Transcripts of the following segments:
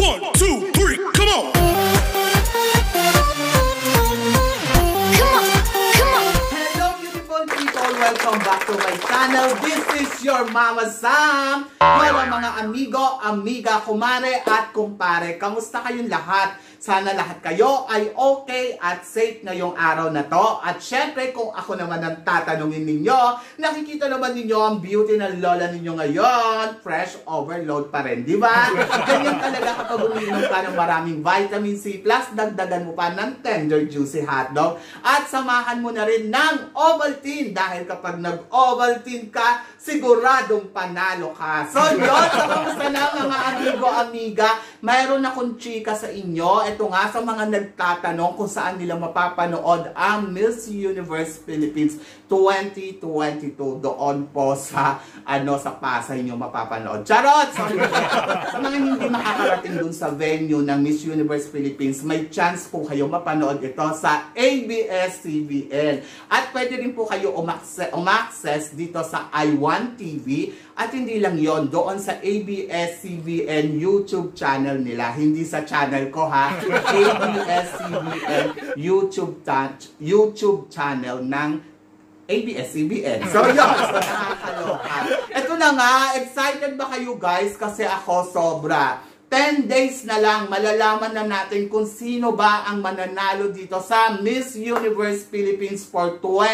1, 2, 3, come on! Hello beautiful people! Welcome back to my channel. This is your Mama Sam. Hello mga amigo, amiga, kumare at kumpare. Kamusta kayong lahat? Sana lahat kayo ay okay at safe ngayong araw na to. At syempre kung ako naman ang tatanungin ninyo, nakikita naman ninyo ang beauty ng lola ninyo ngayon. Fresh overload pa rin, di ba? Ganyan talaga kapag umiinom ka ng maraming vitamin C plus, dagdagan mo pa ng tender juicy hotdog. At samahan mo na rin ng Ovaltine dahil kapag nag-Ovaltine ka, siguradong panalo ka. So yun, so kamusta na mga amigo, amiga? Mayroon akong chika sa inyo. Ito nga sa mga nagtatanong kung saan nila mapapanood ang Miss Universe Philippines 2022. Doon po sa sa Pasay nyo mapapanood. Charot! Sorry. Sa mga hindi makakarating dun sa venue ng Miss Universe Philippines, may chance po kayo mapanood ito sa ABS-CBN. At pwede rin po kayo umaccess dito sa I1 TV. At hindi lang yon, doon sa ABS-CBN YouTube channel nila. Hindi sa channel ko ha. ABS-CBN YouTube channel ng ABS-CBN. So yun, so nakakaloka. Ito na nga, excited ba kayo guys? Kasi ako sobra. 10 days na lang, malalaman na natin kung sino ba ang mananalo dito sa Miss Universe Philippines for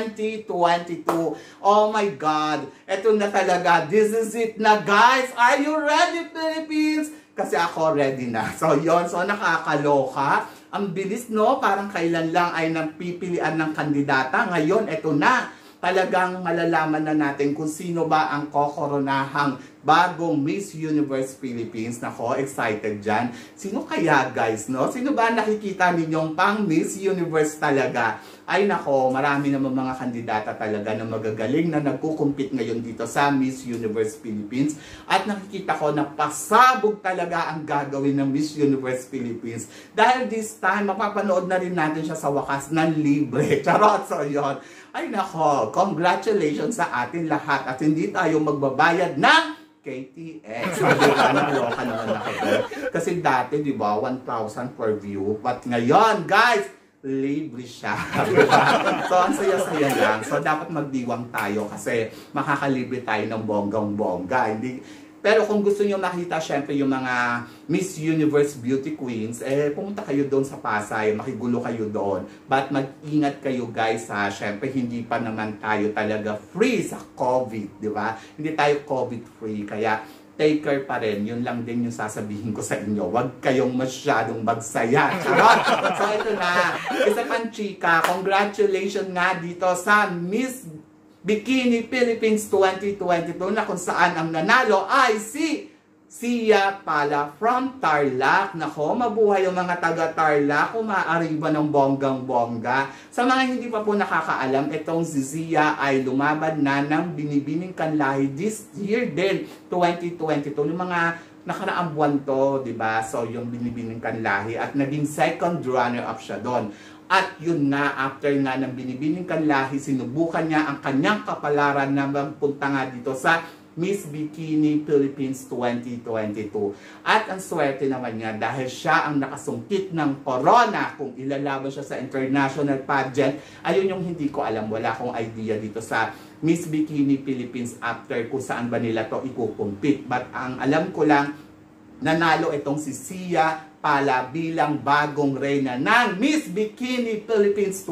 2022. Oh my God! Ito na talaga. This is it na guys. Are you ready, Philippines? Kasi ako ready na. So yon, so nakakaloka. Ang bilis no, parang kailan lang ay napipilian ng kandidata. Ngayon, ito na. Talagang malalaman na natin kung sino ba ang kokoronahang bagong Miss Universe Philippines. Nako, excited dyan. Sino kaya guys, no? Sino ba nakikita ninyong pang Miss Universe talaga? Ay nako, marami naman mga kandidata talaga na magagaling na nagkukumpit ngayon dito sa Miss Universe Philippines. At nakikita ko na pasabog talaga ang gagawin ng Miss Universe Philippines. Dahil this time, mapapanood na rin natin siya sa wakas ng libre. Charot! So yun. Ay nako, congratulations sa atin lahat. At hindi tayo magbabayad ng KTX. Diba? Nakaloka naman ako doon. Kasi dati, di ba, 1,000 per view. But ngayon, guys, libre siya. Diba? So, ang saya-saya lang. So, dapat magdiwang tayo kasi makakalibre tayo ng bonggang-bongga. Pero kung gusto nyo makita, syempre, yung mga Miss Universe Beauty Queens, pumunta kayo doon sa Pasay, makigulo kayo doon. But mag-ingat kayo guys ha, syempre, hindi pa naman tayo talaga free sa COVID, di ba? Hindi tayo COVID-free, kaya take care pa rin. Yun lang din yung sasabihin ko sa inyo. Huwag kayong masyadong magsaya. Charot! So, ito na. Isa pang chika, congratulations nga dito sa Miss Bikini Philippines 2022 na kung saan ang nanalo ay si Sia Pala from Tarlac. Nako, mabuhay yung mga taga-Tarlac, umaariba ng bonggang-bongga. Sa mga hindi pa po nakakaalam, itong si Sia ay lumaban na ng Binibining Kanlahi this year din, 2022. Yung mga nakaraang buwan to, di ba? So, yung Binibining Kanlahi at naging second runner-up siya doon. At yun nga, after nga ng Binibining Kanlahi, sinubukan niya ang kanyang kapalaran na magpunta nga dito sa Miss Bikini Philippines 2022. At ang swerte naman niya dahil siya ang nakasungkit ng corona kung ilalaban siya sa international pageant. Ayun yung hindi ko alam, wala akong idea dito sa Miss Bikini Philippines after kung saan ba nila to ikukumpit. But ang alam ko lang, nanalo itong si Sia Pala bilang bagong reyna ng Miss Bikini Philippines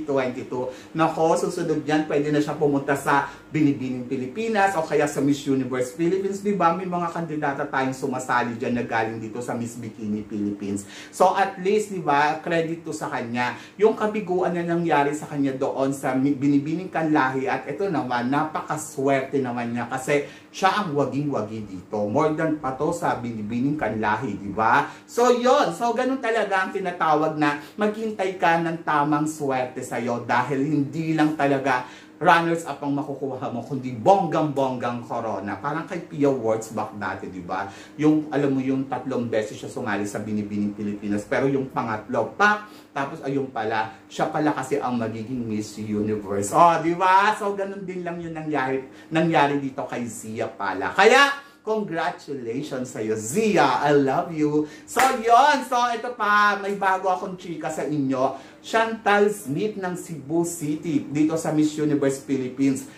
2022. Nako, susunod yan, pwede na siya pumunta sa Binibining Pilipinas o kaya sa Miss Universe Philippines. Diba? May mga kandidata tayong sumasali dyan na galing dito sa Miss Bikini Philippines. So at least, diba, credit to sa kanya. Yung kabiguan na nangyari sa kanya doon sa Binibining Kanlahi at ito naman, napakaswerte naman niya kasi siya ang waging-wagi dito. More than pa to sa Binibining Kanlahi, diba? So yun, so ganun talaga ang tinatawag na maghintay ka ng tamang swerte sa'yo dahil hindi lang talaga runners-up ang makukuha mo, kundi bonggang-bonggang corona. Parang kay Pia Wurtzbach dati, di ba? Yung, alam mo, yung 3 beses siya sumali sa Binibining Pilipinas, pero yung pangatlo, tapos ayun pala, siya pala kasi ang magiging Miss Universe. Oh, di ba? So, ganun din lang yung nangyari dito kay Sia Pala. Kaya, Congratulations sa'yo, Zia. I love you. So, yon. So, ito pa. May bago akong chika sa inyo. Chantal Smith ng Cebu City dito sa Miss Universe Philippines.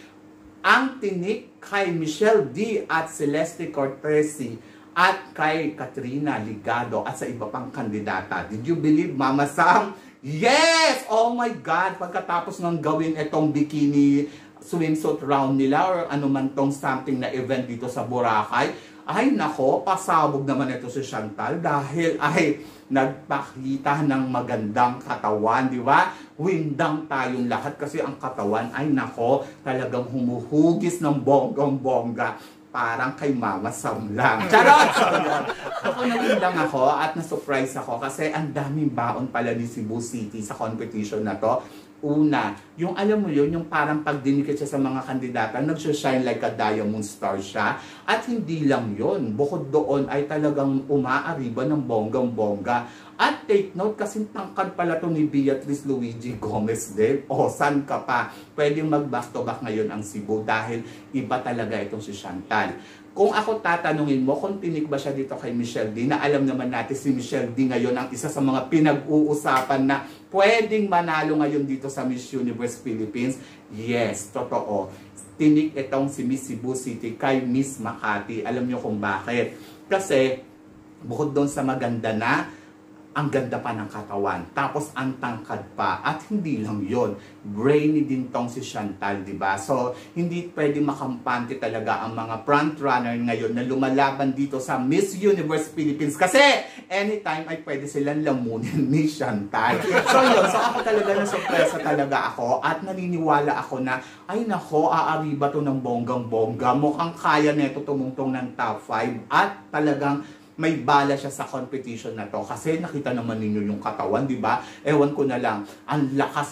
Ang tinik kay Michelle D. at Celeste Cortesi at kay Katrina Ligado at sa iba pang kandidata. Did you believe, Mama Sam? Yes! Oh my God! Pagkatapos ng gawin itong bikini swimsuit round nila or ano man tong something na event dito sa Boracay, ay nako, pasabog naman ito si Chantal dahil ay nagpakita ng magandang katawan, di ba? Windang tayong lahat kasi ang katawan ay nako, talagang humuhugis ng bonggang-bongga. Parang kay Mama Sam lang. Charot! So, ako nawindang ako at na-surprise ako kasi ang daming baon pala ni Cebu City sa competition na to. Una, yung alam mo yun, yung parang pag dinikit siya sa mga kandidata, nag-shine like a diamond star siya. At hindi lang yun. Bukod doon ay talagang umaariba ng bonggang-bongga. At take note, kasi tangkad pala to ni Beatrice Luigi Gomez din. O, san ka pa? Pwedeng mag-back-to-back ngayon ang Cebu dahil iba talaga itong si Chantal. Kung ako tatanungin mo, kung tinik ba siya dito kay Michelle D, na alam naman natin si Michelle D ngayon ang isa sa mga pinag-uusapan na pwedeng manalo ngayon dito sa Miss Universe Philippines. Yes, totoo. Tinik itong si Miss Cebu City kay Miss Makati. Alam niyo kung bakit? Kasi, bukod doon sa maganda na, ang ganda pa ng katawan. Tapos ang tangkad pa. At hindi lang yon, brainy din tong si Chantal, di ba? So, hindi pwede makampante talaga ang mga front-runner ngayon na lumalaban dito sa Miss Universe Philippines. Kasi, anytime ay pwede silang lamunin ni Chantal. So, yun. So, ako talaga na-surpresa talaga ako. At naniniwala ako na, ay nako, aariba to ng bonggang-bongga. Mukhang kaya neto tumungtong ng top 5. At talagang may bala siya sa competition na to. Kasi nakita naman ninyo yung katawan, di ba? Ewan ko na lang, ang lakas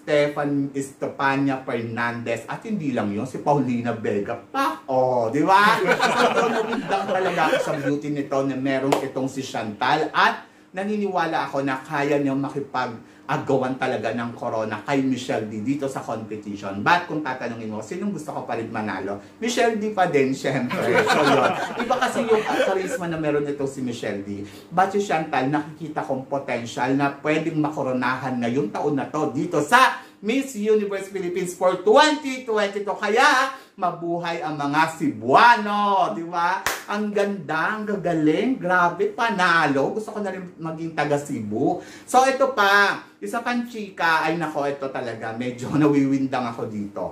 Estefania Fernandez. At hindi lang yun, si Paulina Vega pa. Oh, di ba? So, nabindang talaga ako sa beauty nito na meron itong si Chantal. At naniniwala ako na kaya niya makipag-agawan talaga ng corona kay Michelle D dito sa competition. But kung tatanungin mo, sinong gusto ko pa rin manalo? Michelle D pa din, syempre. So yun. Iba kasi yung charisma na meron ito si Michelle D. But si Chantal, nakikita kong potential na pwedeng makoronahan ngayong taon na to dito sa Miss Universe Philippines for 2022. Kaya, mabuhay ang mga Cebuano, di ba? Ang ganda, ang gagaling, grabe, panalo. Gusto ko na rin maging taga Cebu. So, ito pa, isa pang chika, ay nako, ito talaga, medyo nawiwindang ako dito.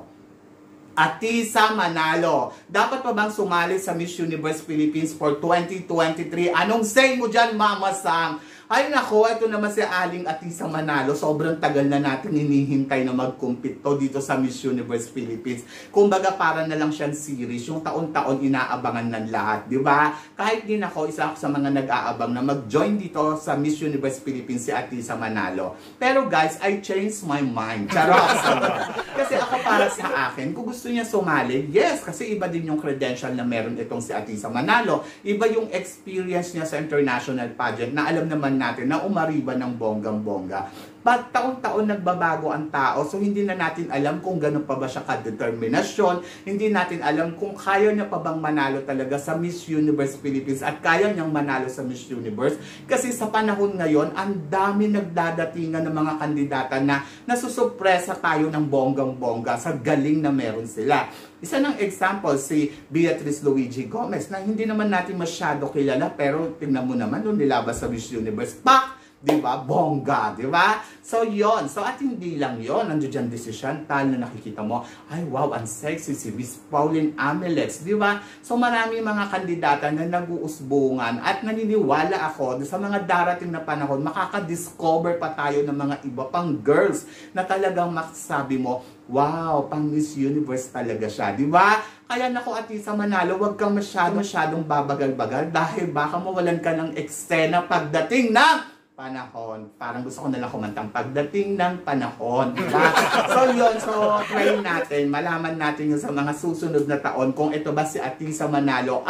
Atisa Manalo, dapat pa bang sumali sa Miss Universe Philippines for 2023? Anong say mo dyan, Mama Sam? Ay nako, ito naman si Aling Atisa Manalo. Sobrang tagal na natin hinihintay na mag-compete to dito sa Miss Universe Philippines. Kumbaga para na lang siyang series, yung taon-taon inaabangan ng lahat, di ba? Kahit din ako, isa ako sa mga nag-aabang na mag-join dito sa Miss Universe Philippines si Atisa Manalo. Pero guys, I changed my mind. Charot! Kasi ako para sa akin, kung gusto niya sumali, yes, kasi iba din yung credential na meron itong si Atisa Manalo. Iba yung experience niya sa international pageant na alam naman natin na umariba ng bonggang-bongga. But taon-taon nagbabago ang tao, so hindi na natin alam kung gano'n pa ba siya ka-determinasyon, hindi natin alam kung kaya niya pa bang manalo talaga sa Miss Universe Philippines at kaya niyang manalo sa Miss Universe. Kasi sa panahon ngayon, ang dami nagdadatingan ng mga kandidata na nasusupresa tayo ng bonggang-bongga sa galing na meron sila. Isa ng example, si Beatrice Luigi Gomez na hindi naman natin masyado kilala pero tingnan mo naman nung nilabas sa Miss Universe, pak! Diba? Bongga, diba? So, yon. So, at hindi lang yon. Nandiyo dyan din si Chantal na nakikita mo, ay wow, ang sexy si Miss Pauline Amelets, diba? So, marami mga kandidata na nag-uusbungan at naniniwala ako sa mga darating na panahon, makaka-discover pa tayo ng mga iba pang girls na talagang masasabi mo, wow, pang Miss Universe talaga siya, di ba? Kaya naku, Atisa Manalo, wag kang masyadong babagal-bagal dahil baka mawalan ka ng eksena pagdating ng panahon. Parang gusto ko nalang kumantang pagdating ng panahon, di ba? So yun, so try natin, malaman natin yun sa mga susunod na taon kung ito ba si Atisa Manalo ay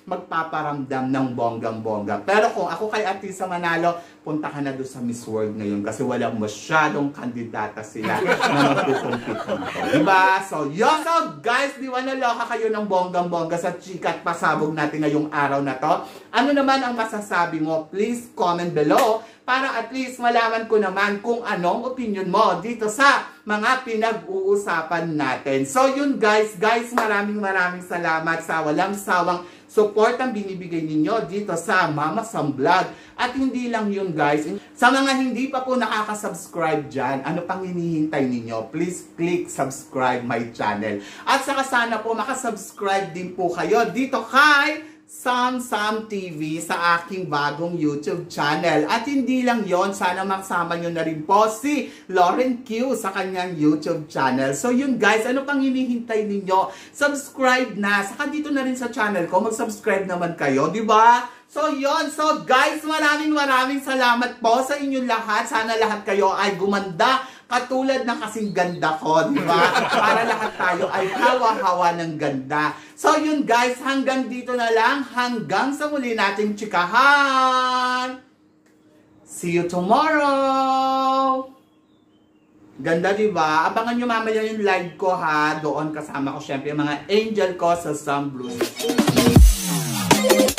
magpaparamdam ng bonggang-bongga. Pero kung ako kay Atisa Manalo, punta ka na doon sa Miss World ngayon kasi walang masyadong kandidata sila na magpukumpit nito. Diba? So, yun. So, guys, di ba naloka kayo ng bonggang-bongga sa chika at pasabog natin ngayong araw na to? Ano naman ang masasabi mo? Please comment below para at least malaman ko naman kung anong opinion mo dito sa mga pinag-uusapan natin. So, yun guys, maraming salamat sa walang sawang support ang binibigay ninyo dito sa Mama Sam Vlog. At hindi lang yun guys, sa mga hindi pa po nakaka-subscribe dyan, ano pang hinihintay ninyo? Please click subscribe my channel. At saka sana po makasubscribe din po kayo dito kay Sam TV sa aking bagong YouTube channel. At hindi lang yon, sana maksama nyo na rin po si Lauren Q sa kanyang YouTube channel. So yun guys, ano pang hinihintay ninyo? Subscribe na. Saka dito na rin sa channel ko, mag-subscribe naman kayo, di ba? So yun, so guys, maraming salamat po sa inyong lahat. Sana lahat kayo ay gumanda katulad ng kasing ganda ko, di ba? Para lahat tayo ay hawa-hawa ng ganda. So yun guys, hanggang dito na lang. Hanggang sa muli nating chikahan. See you tomorrow! Ganda, di ba? Abangan nyo mamaya yung live ko ha. Doon kasama ko syempre yung mga angel ko sa Sam Blue.